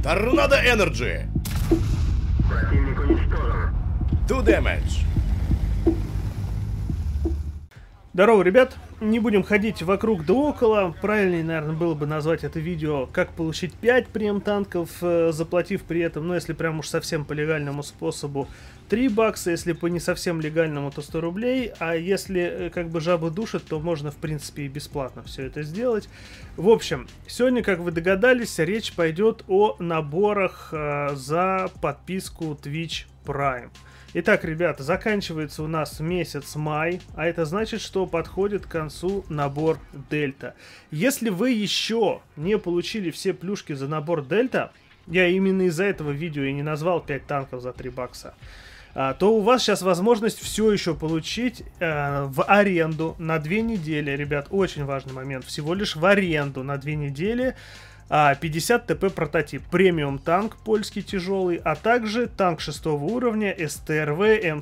Торнадо Энерджи! Противник уничтожен. 2 damage. Здорово, ребят! Не будем ходить вокруг да около. Правильнее, наверное, было бы назвать это видео «Как получить 5 прем-танков, заплатив при этом, ну, если прям уж совсем по легальному способу, 3 бакса, если по не совсем легальному, то 100 рублей, а если как бы жабы душат, то можно, в принципе, и бесплатно все это сделать». В общем, сегодня, как вы догадались, речь пойдет о наборах за подписку Twitch Prime. Итак, ребята, заканчивается у нас месяц май, а это значит, что подходит к концу набор Дельта. Если вы еще не получили все плюшки за набор Дельта, я именно из-за этого видео и не назвал 5 танков за 3 бакса, то у вас сейчас возможность все еще получить в аренду на 2 недели. Ребят, очень важный момент, всего лишь в аренду на 2 недели. 50 ТП прототип, премиум танк польский тяжелый, а также танк 6 уровня СТРВ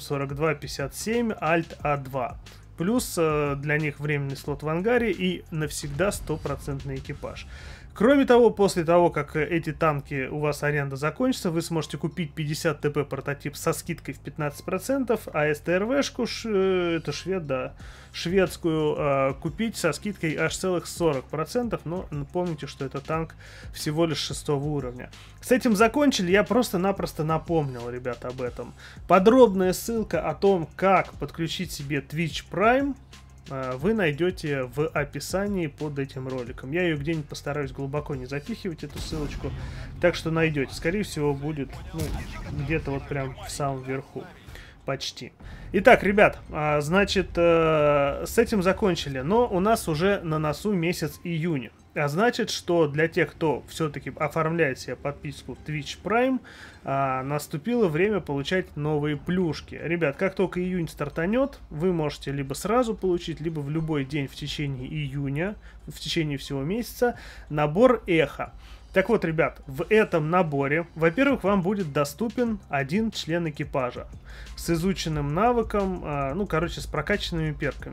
М4257 Альт А2. Плюс для них временный слот в ангаре и навсегда 100% экипаж. Кроме того, после того, как эти танки у вас аренда закончится, вы сможете купить 50 ТП прототип со скидкой в 15%, а СТРВшку, это швед, да, шведскую, купить со скидкой аж целых 40%, но помните, что это танк всего лишь 6 уровня. С этим закончили, я просто-напросто напомнил, ребята, об этом. Подробная ссылка о том, как подключить себе Twitch Prime, вы найдете в описании под этим роликом. Я ее где-нибудь постараюсь глубоко не запихивать, эту ссылочку, так что найдете. Скорее всего, будет где-то вот прям в самом верху. Почти. Итак, ребят, значит, с этим закончили, но у нас уже на носу месяц июня. А значит, что для тех, кто все-таки оформляет себе подписку Twitch Prime, наступило время получать новые плюшки. Ребят, как только июнь стартанет, вы можете либо сразу получить, либо в любой день в течение июня, в течение всего месяца, набор Эхо. Так вот, ребят, в этом наборе, во-первых, вам будет доступен один член экипажа с изученным навыком, ну, короче, с прокачанными перками.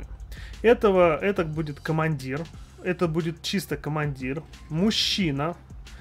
Это будет командир, это будет чисто командир, мужчина.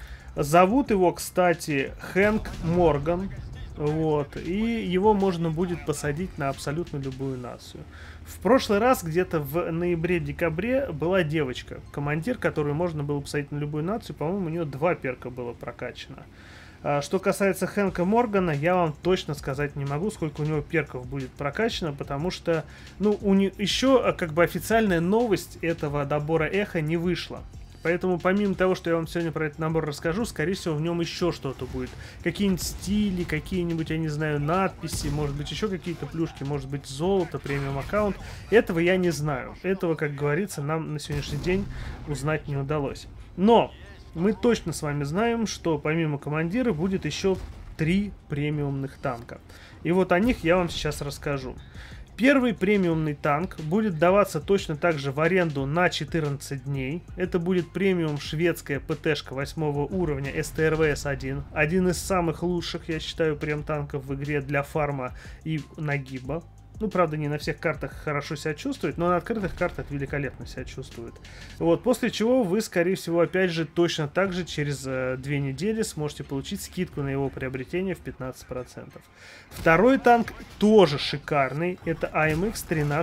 Зовут его, кстати, Хэнк Морган. Вот, и его можно будет посадить на абсолютно любую нацию. В прошлый раз, где-то в ноябре-декабре, была девочка, командир, которую можно было посадить на любую нацию. По-моему, у нее 2 перка было прокачано. Что касается Хэнка Моргана, я вам точно сказать не могу, сколько у него перков будет прокачано, потому что, ну, еще как бы официальная новость этого набора Эхо не вышла. Поэтому, помимо того, что я вам сегодня про этот набор расскажу, скорее всего, в нем еще что-то будет. Какие-нибудь стили, какие-нибудь, я не знаю, надписи, может быть, еще какие-то плюшки, может быть, золото, премиум аккаунт. Этого я не знаю. Этого, как говорится, нам на сегодняшний день узнать не удалось. Но мы точно с вами знаем, что помимо командира будет еще 3 премиумных танка. И вот о них я вам сейчас расскажу. Первый премиумный танк будет даваться точно так же в аренду на 14 дней. Это будет премиум шведская ПТшка 8 уровня СТРВ-С1. Один из самых лучших, я считаю, прем-танков в игре для фарма и нагиба. Ну, правда, не на всех картах хорошо себя чувствует, но на открытых картах великолепно себя чувствует. Вот, после чего вы, скорее всего, опять же, точно так же через 2 недели сможете получить скидку на его приобретение в 15%. Второй танк тоже шикарный, это AMX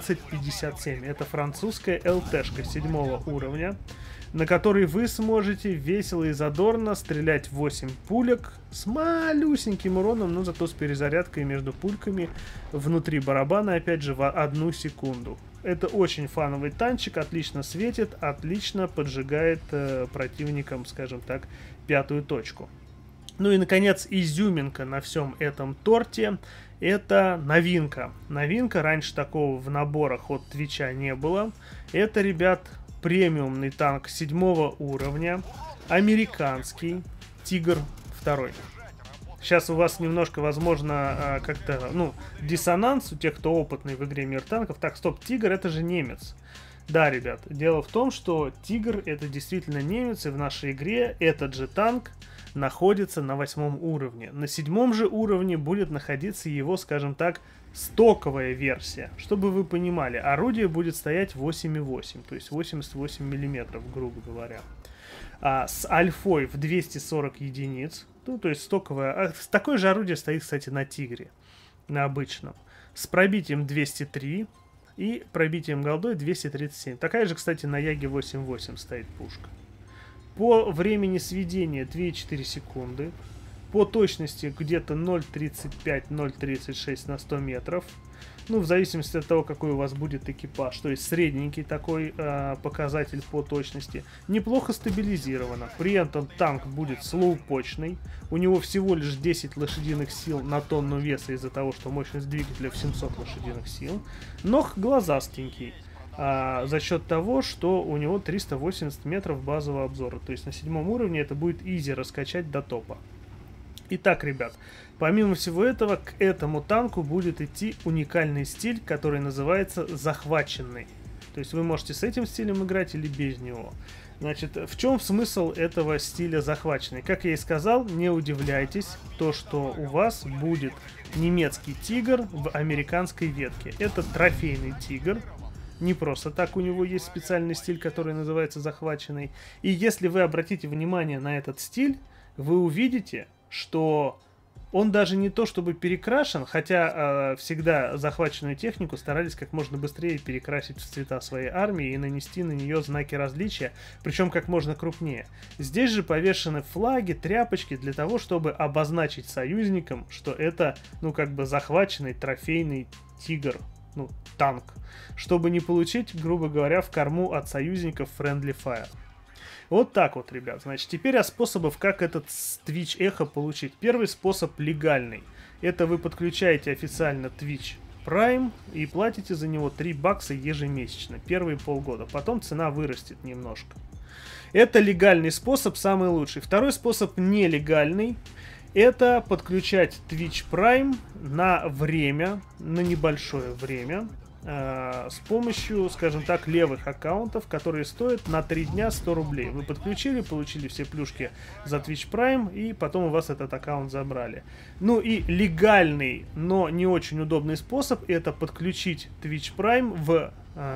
1357. Это французская ЛТшка 7 уровня, на которой вы сможете весело и задорно стрелять 8 пулек с малюсеньким уроном, но зато с перезарядкой между пульками внутри барабана, опять же, в 1 секунду. Это очень фановый танчик, отлично светит, отлично поджигает противникам, скажем так, 5-ю точку. Ну и, наконец, изюминка на всем этом торте — это новинка. Новинка, раньше такого в наборах от Твича не было. Это, ребят, премиумный танк 7 уровня, американский Тигр 2. Сейчас у вас немножко, возможно, как-то, ну, диссонанс у тех, кто опытный в игре Мир танков. Так, стоп, Тигр — это же немец. Да, ребят, дело в том, что Тигр — это действительно немец, и в нашей игре этот же танк находится на 8 уровне. На 7 же уровне будет находиться его, скажем так, стоковая версия. Чтобы вы понимали, орудие будет стоять 8,8, то есть 88 мм, грубо говоря. С альфой в 240 единиц. Ну, то есть стоковое. Такое же орудие стоит, кстати, на Тигре. На обычном. С пробитием 203 и пробитием голдой 237. Такая же, кстати, на Яге 8.8 стоит пушка. По времени сведения 2,4 секунды. По точности где-то 0,35-0,36 на 100 метров. Ну, в зависимости от того, какой у вас будет экипаж. То есть средненький такой показатель по точности. Неплохо стабилизировано. При этом танк будет слоупочный. У него всего лишь 10 лошадиных сил на тонну веса из-за того, что мощность двигателя в 700 лошадиных сил. Но глазастенький. За счет того, что у него 380 метров базового обзора. То есть на 7 уровне это будет изи раскачать до топа. Итак, ребят, помимо всего этого, к этому танку будет идти уникальный стиль, который называется захваченный. То есть вы можете с этим стилем играть или без него. Значит, в чем смысл этого стиля захваченный? Как я и сказал, не удивляйтесь, то, что у вас будет немецкий тигр в американской ветке. Это трофейный тигр. Не просто так у него есть специальный стиль, который называется захваченный. И если вы обратите внимание на этот стиль, вы увидите, что он даже не то чтобы перекрашен, хотя всегда захваченную технику старались как можно быстрее перекрасить в цвета своей армии и нанести на нее знаки различия, причем как можно крупнее. Здесь же повешены флаги, тряпочки для того, чтобы обозначить союзникам, что это, ну, как бы захваченный трофейный тигр, ну, танк, чтобы не получить, грубо говоря, в корму от союзников friendly fire. Вот так вот, ребят. Значит, теперь о способах, как этот Twitch Echo получить. Первый способ легальный. Это вы подключаете официально Twitch Prime и платите за него 3 бакса ежемесячно. Первые полгода. Потом цена вырастет немножко. Это легальный способ, самый лучший. Второй способ нелегальный. Это подключать Twitch Prime на время, на небольшое время. С помощью, скажем так, левых аккаунтов, которые стоят на 3 дня 100 рублей. Вы подключили, получили все плюшки за Twitch Prime, и потом у вас этот аккаунт забрали. Ну и легальный, но не очень удобный способ, это подключить Twitch Prime в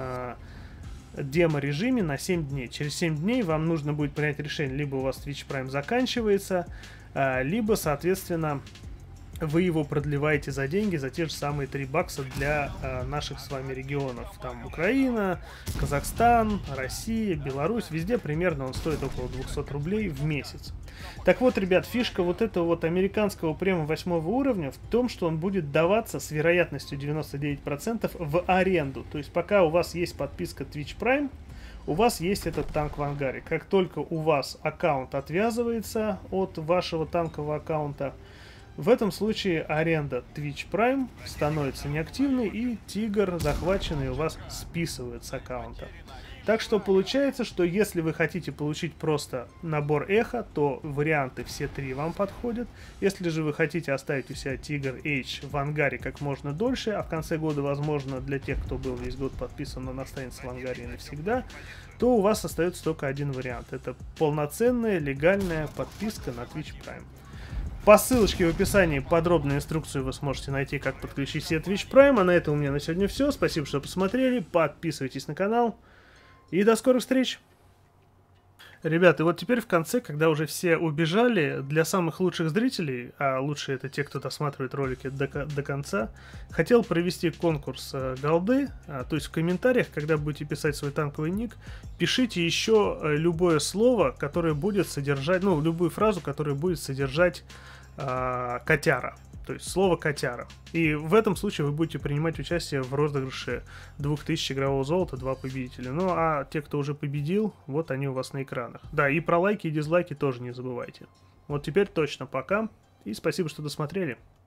демо-режиме на 7 дней. Через 7 дней вам нужно будет принять решение, либо у вас Twitch Prime заканчивается, либо, соответственно, вы его продлеваете за деньги, за те же самые 3 бакса для наших с вами регионов. Там Украина, Казахстан, Россия, Беларусь. Везде примерно он стоит около 200 рублей в месяц. Так вот, ребят, фишка вот этого вот американского према 8 уровня в том, что он будет даваться с вероятностью 99% в аренду. То есть пока у вас есть подписка Twitch Prime, у вас есть этот танк в ангаре. Как только у вас аккаунт отвязывается от вашего танкового аккаунта, в этом случае аренда Twitch Prime становится неактивной, и тигр захваченный у вас списывает с аккаунта. Так что получается, что если вы хотите получить просто набор эхо, то варианты все 3 вам подходят. Если же вы хотите оставить у себя Tiger H в ангаре как можно дольше, а в конце года, возможно, для тех, кто был весь год подписан, он останется в ангаре навсегда, то у вас остается только один вариант. Это полноценная легальная подписка на Twitch Prime. По ссылочке в описании подробную инструкцию вы сможете найти, как подключить себе Twitch Prime. А на этом у меня на сегодня все. Спасибо, что посмотрели. Подписывайтесь на канал. И до скорых встреч! Ребята, и вот теперь в конце, когда уже все убежали, для самых лучших зрителей, а лучше это те, кто досматривает ролики до конца, хотел провести конкурс голды. То есть в комментариях, когда будете писать свой танковый ник, пишите еще любое слово, которое будет содержать, ну, любую фразу, которая будет содержать котяра. То есть слово котяра. И в этом случае вы будете принимать участие в розыгрыше 2000 игрового золота, 2 победителя. Ну а те, кто уже победил, вот они у вас на экранах. Да, и про лайки и дизлайки тоже не забывайте. Вот теперь точно пока. И спасибо, что досмотрели.